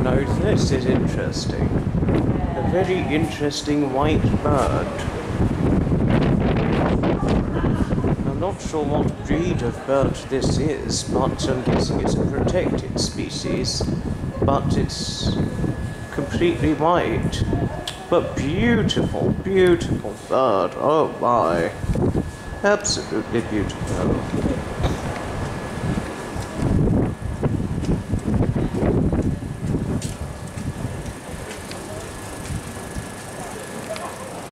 Now this is interesting. A very interesting white bird. I'm not sure what breed of bird this is, but I'm guessing it's a protected species. But it's completely white. But beautiful, beautiful bird. Oh my. Absolutely beautiful.